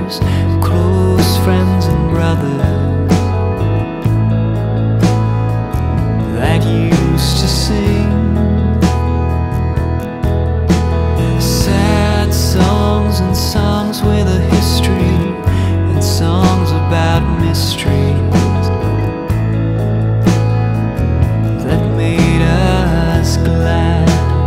those close friends and brothers that used to sing sad songs and songs with a history and songs about mysteries that made us glad.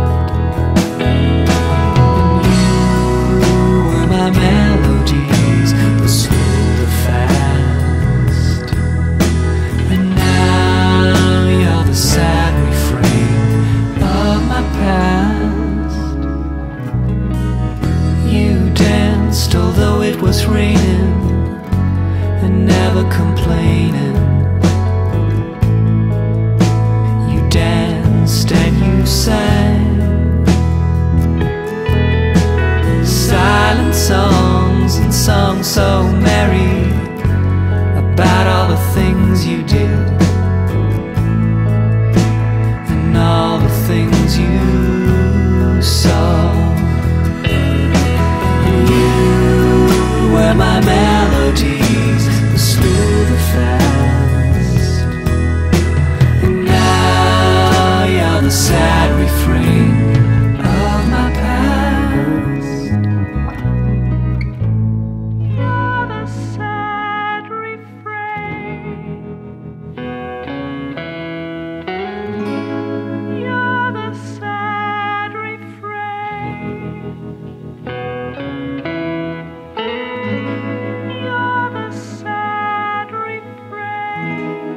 And you were my melodies, the slow, the fast, and now you're the sad refrain of my past. You danced although it was raining and never complaining. You danced and you sang silent songs and songs so merry about all the things you did and all the things you saw. You were my melodies, the slow, the fast, and now you're the sad refrain of my past. You're the sad refrain. You're the sad refrain. You're the sad refrain.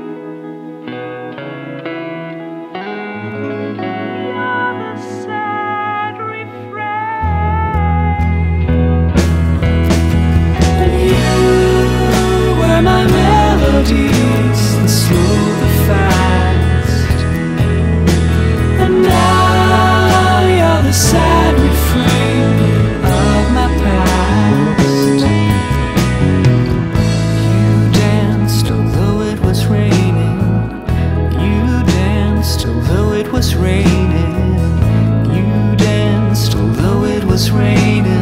You're the sad refrain. And you were my melodies, the slow, the fast, and now you're the sad refrain of my past. You danced although it was raining. You danced although it was raining. You danced although it was raining.